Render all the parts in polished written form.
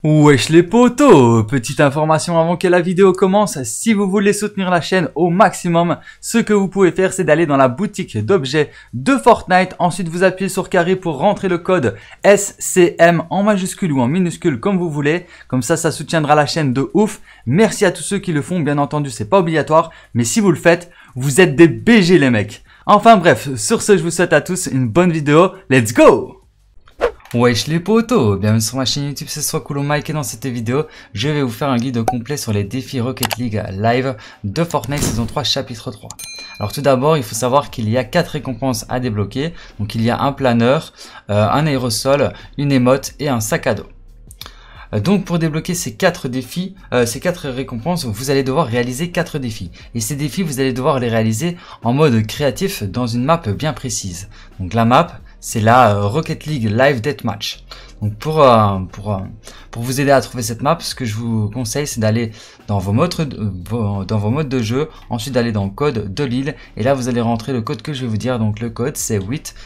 Wesh les potos, petite information avant que la vidéo commence, si vous voulez soutenir la chaîne au maximum, ce que vous pouvez faire c'est d'aller dans la boutique d'objets de Fortnite, ensuite vous appuyez sur carré pour rentrer le code SCM en majuscule ou en minuscule comme vous voulez, comme ça soutiendra la chaîne de ouf. Merci à tous ceux qui le font, bien entendu c'est pas obligatoire, mais si vous le faites, vous êtes des BG les mecs. Enfin bref, sur ce je vous souhaite à tous une bonne vidéo, let's go! Wesh les potos, bienvenue sur ma chaîne YouTube, c'est SoisCoolOMike et dans cette vidéo, je vais vous faire un guide complet sur les défis Rocket League Live de Fortnite saison 3 chapitre 3. Alors tout d'abord, il faut savoir qu'il y a 4 récompenses à débloquer. Donc il y a un planeur, un aérosol, une émote et un sac à dos. Donc pour débloquer ces 4 défis, ces 4 récompenses, vous allez devoir réaliser 4 défis. Et ces défis, vous allez devoir les réaliser en mode créatif dans une map bien précise. Donc la map, c'est la Rocket League Live Deathmatch. Donc pour vous aider à trouver cette map, ce que je vous conseille, c'est d'aller dans vos modes de jeu, ensuite d'aller dans le code de l'île, et là vous allez rentrer le code que je vais vous dire. Donc le code c'est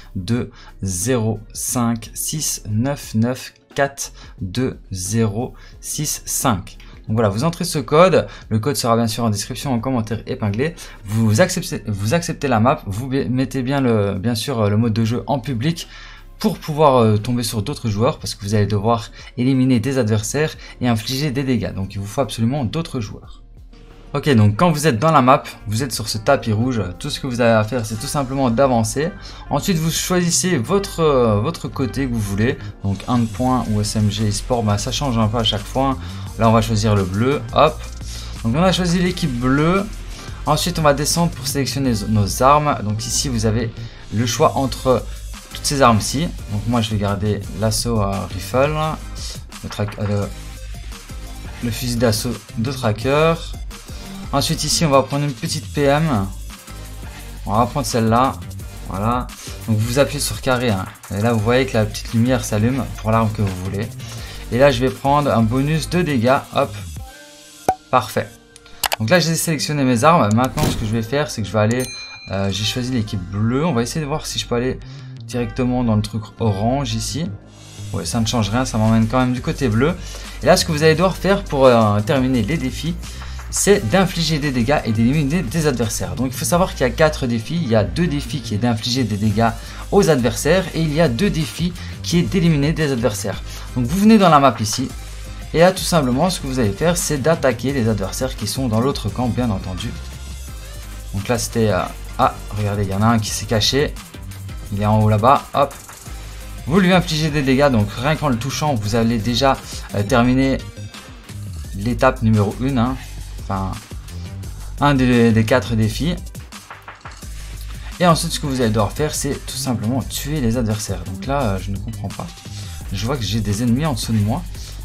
8205699422065. Donc voilà, vous entrez ce code, le code sera bien sûr en description, en commentaire épinglé. Vous acceptez la map, vous mettez bien sûr le mode de jeu en public pour pouvoir tomber sur d'autres joueurs, parce que vous allez devoir éliminer des adversaires et infliger des dégâts. Donc il vous faut absolument d'autres joueurs. Ok, donc quand vous êtes dans la map, vous êtes sur ce tapis rouge, tout ce que vous avez à faire c'est tout simplement d'avancer. Ensuite vous choisissez votre côté que vous voulez, donc Endpoint ou SMG eSport, bah, ça change un peu à chaque fois. Là on va choisir le bleu, hop. Donc on a choisi l'équipe bleue. Ensuite on va descendre pour sélectionner nos armes. Donc ici vous avez le choix entre toutes ces armes-ci. Donc moi je vais garder l'assaut rifle, le fusil d'assaut de tracker. Ensuite ici on va prendre une petite PM. On va prendre celle-là. Voilà. Donc vous appuyez sur carré. Hein. Et là vous voyez que la petite lumière s'allume pour l'arme que vous voulez. Et là je vais prendre un bonus de dégâts. Hop. Parfait. Donc là j'ai sélectionné mes armes. Maintenant ce que je vais faire c'est que je vais aller. J'ai choisi l'équipe bleue. On va essayer de voir si je peux aller directement dans le truc orange ici. Ouais, ça ne change rien. Ça m'emmène quand même du côté bleu. Et là ce que vous allez devoir faire pour terminer les défis, c'est d'infliger des dégâts et d'éliminer des adversaires. Donc il faut savoir qu'il y a 4 défis. Il y a 2 défis qui est d'infliger des dégâts aux adversaires et il y a 2 défis qui est d'éliminer des adversaires. Donc vous venez dans la map ici et là tout simplement ce que vous allez faire c'est d'attaquer les adversaires qui sont dans l'autre camp bien entendu. Donc là c'était... Ah regardez, il y en a un qui s'est caché. Il est en haut là-bas, hop. Vous lui infligez des dégâts, donc rien qu'en le touchant vous allez déjà terminer l'étape numéro 1. Hein. Enfin, un des 4 défis. Et ensuite ce que vous allez devoir faire c'est tout simplement tuer les adversaires. Donc là je ne comprends pas. Je vois que j'ai des ennemis en dessous de moi.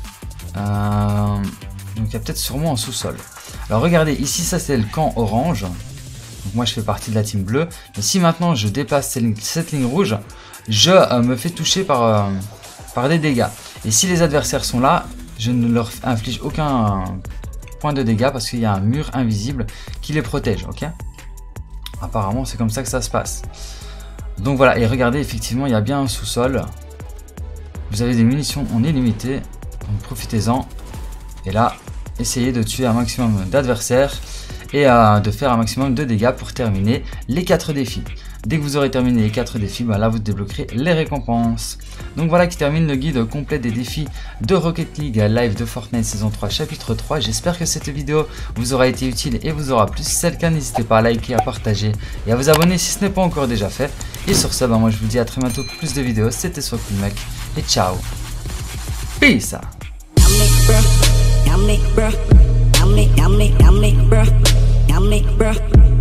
Donc il y a peut-être sûrement en sous-sol. Alors regardez ici, ça c'est le camp orange. Donc moi je fais partie de la team bleue. Mais si maintenant je dépasse cette ligne rouge, je me fais toucher par des dégâts. Et si les adversaires sont là, je ne leur inflige aucun point de dégâts parce qu'il y a un mur invisible qui les protège. Ok, apparemment c'est comme ça que ça se passe. Donc voilà, et regardez, effectivement il y a bien un sous-sol. Vous avez des munitions en illimité, donc profitez-en. Et là essayez de tuer un maximum d'adversaires et de faire un maximum de dégâts pour terminer les 4 défis. Dès que vous aurez terminé les 4 défis, bah là vous débloquerez les récompenses. Donc voilà qui termine le guide complet des défis de Rocket League Live de Fortnite saison 3 chapitre 3. J'espère que cette vidéo vous aura été utile et vous aura plu. Si c'est le cas, n'hésitez pas à liker, à partager et à vous abonner si ce n'est pas encore déjà fait. Et sur ce, bah moi je vous dis à très bientôt pour plus de vidéos. C'était SoisCoolOMike et ciao. Peace. Bruh.